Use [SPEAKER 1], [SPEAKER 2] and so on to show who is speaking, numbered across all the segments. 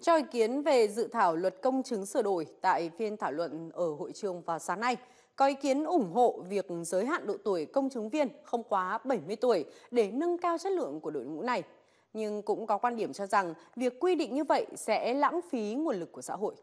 [SPEAKER 1] Cho ý kiến về dự thảo luật công chứng sửa đổi tại phiên thảo luận ở hội trường vào sáng nay, có ý kiến ủng hộ việc giới hạn độ tuổi công chứng viên không quá 70 tuổi để nâng cao chất lượng của đội ngũ này. Nhưng cũng có quan điểm cho rằng việc quy định như vậy sẽ lãng phí nguồn lực của xã hội.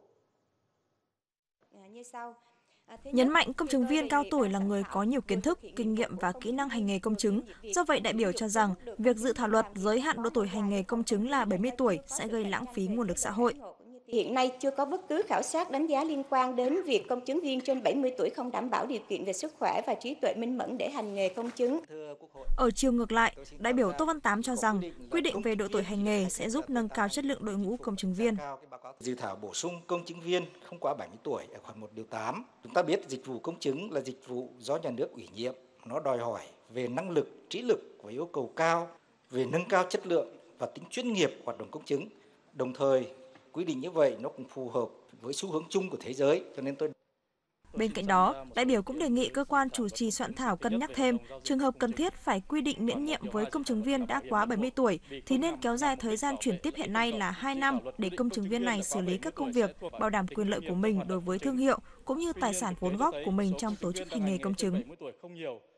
[SPEAKER 2] Như sau.
[SPEAKER 3] Nhấn mạnh công chứng viên cao tuổi là người có nhiều kiến thức, kinh nghiệm và kỹ năng hành nghề công chứng. Do vậy, đại biểu cho rằng việc dự thảo luật giới hạn độ tuổi hành nghề công chứng là 70 tuổi sẽ gây lãng phí nguồn lực xã hội.
[SPEAKER 2] Hiện nay chưa có bất cứ khảo sát đánh giá liên quan đến việc công chứng viên trên 70 tuổi không đảm bảo điều kiện về sức khỏe và trí tuệ minh mẫn để hành nghề công chứng.
[SPEAKER 3] Ở chiều ngược lại, đại biểu Tô Văn Tám cho rằng quy định về độ tuổi hành nghề sẽ giúp nâng cao chất lượng đội ngũ công chứng viên.
[SPEAKER 4] Dự thảo bổ sung công chứng viên không quá 70 tuổi ở khoản 1 điều 8. Chúng ta biết dịch vụ công chứng là dịch vụ do nhà nước ủy nhiệm, nó đòi hỏi về năng lực, trí lực và yêu cầu cao về nâng cao chất lượng và tính chuyên nghiệp hoạt động công chứng. Đồng thời, quy định như vậy nó cũng phù hợp với xu hướng chung của thế giới, cho nên tôi.
[SPEAKER 3] Bên cạnh đó, đại biểu cũng đề nghị cơ quan chủ trì soạn thảo cân nhắc thêm trường hợp cần thiết phải quy định miễn nhiệm với công chứng viên đã quá 70 tuổi thì nên kéo dài thời gian chuyển tiếp hiện nay là 2 năm để công chứng viên này xử lý các công việc, bảo đảm quyền lợi của mình đối với thương hiệu cũng như tài sản vốn góp của mình trong tổ chức hành nghề công chứng.